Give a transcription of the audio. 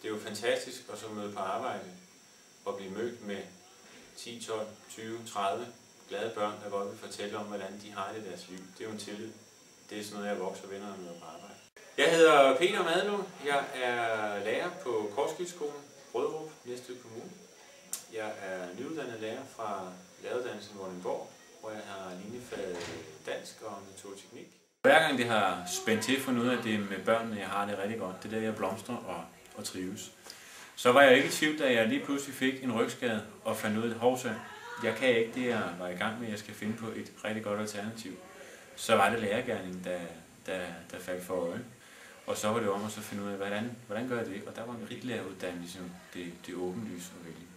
Det er jo fantastisk at så møde på arbejde og blive mødt med 10, 12, 20, 30 glade børn, der godt vil fortælle om, hvordan de har det i deres liv. Det er jo en tillid. Det er sådan noget, jeg vokser venner med på arbejde. Jeg hedder Peter Madlund. Jeg er lærer på Korskildeskolen, Brødrup, Næstved Kommune. Jeg er nyuddannet lærer fra læreruddannelsen Vordingborg, hvor jeg har linjefaget dansk og naturteknik. Hver gang det har spændt til for noget af det med børnene, jeg har det rigtig godt, det er der, jeg blomstrer og trives. Så var jeg ikke i tvivl, da jeg lige pludselig fik en rygskade og fandt ud af, at jeg kan ikke det, jeg var i gang med, jeg skal finde på et rigtig godt alternativ. Så var det lærergerningen, der faldt for øje. Og så var det om at finde ud af, hvordan gør jeg det? Og der var meritlæreruddannelsen det åbenlyse og vælge.